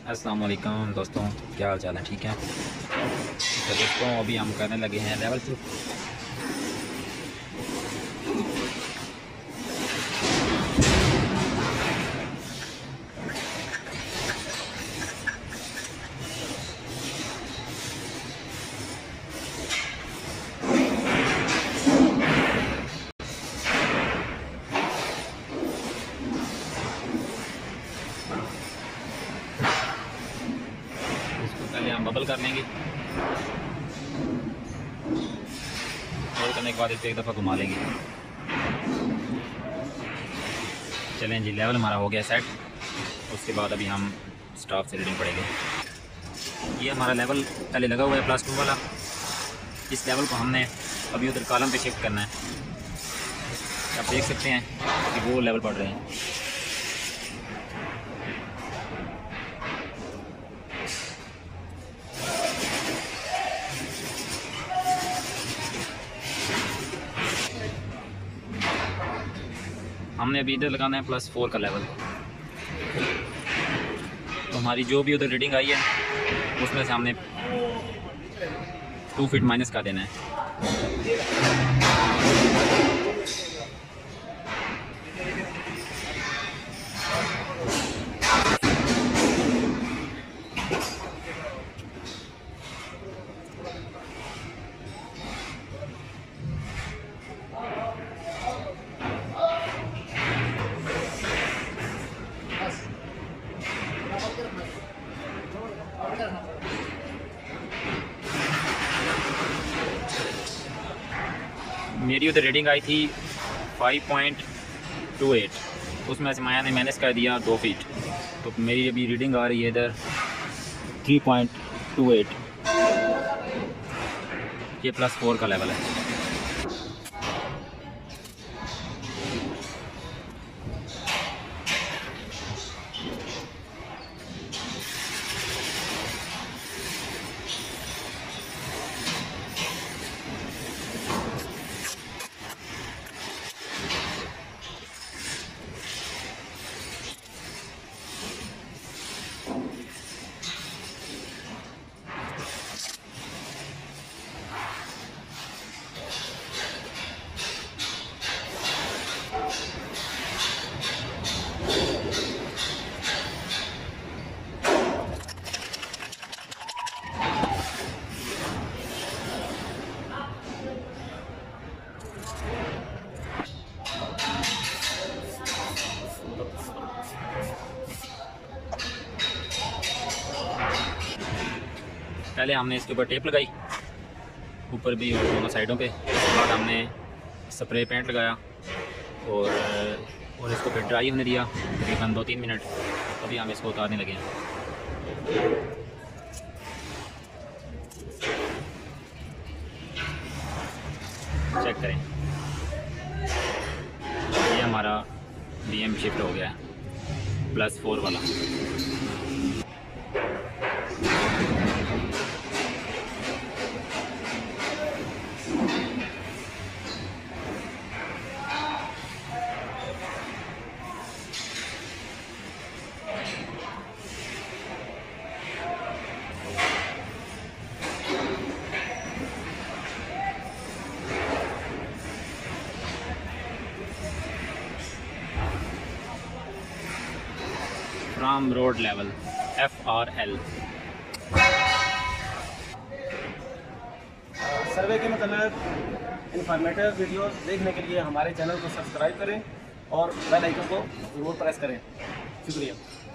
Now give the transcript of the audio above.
अस्सलाम वालेकुम दोस्तों, क्या हाल चाल है? ठीक है तो दोस्तों, अभी हम करने लगे हैं लेवल 2। इसको पहले हम बबल कर लेंगे और करने के बाद इसे एक दफ़ा घुमा लेंगे। चलें जी, लेवल हमारा हो गया सेट। उसके बाद अभी हम स्टाफ से रीडिंग पढ़ेंगे। ये हमारा लेवल पहले लगा हुआ है +2 वाला। इस लेवल को हमने अभी उधर कॉलम पे शिफ्ट करना है। आप देख सकते हैं कि वो लेवल पढ़ रहे हैं। हमने अभी इधर लगाना है +4 का लेवल। तो हमारी जो भी उधर रीडिंग आई है उसमें से हमने 2 फीट माइनस कर देना है। मेरी उधर रीडिंग आई थी 5.28, उसमें से माया ने माइनस कर दिया 2 फीट। तो मेरी अभी रीडिंग आ रही है इधर 3.28। ये +4 का लेवल है। पहले हमने इसके ऊपर टेप लगाई, ऊपर भी और दोनों साइडों पे। उसके बाद हमने स्प्रे पेंट लगाया और इसको फिर ड्राई होने दिया तकरीबन 2-3 मिनट। अभी हम इसको उतारने लगे हैं। चेक करें, ये हमारा BM शिफ्ट हो गया है +4 वाला। From road level FRL। Survey के मतलब इन्फॉर्मेटिव वीडियोस देखने के लिए हमारे चैनल को सब्सक्राइब करें और बेल आइकन को ज़रूर प्रेस करें। शुक्रिया।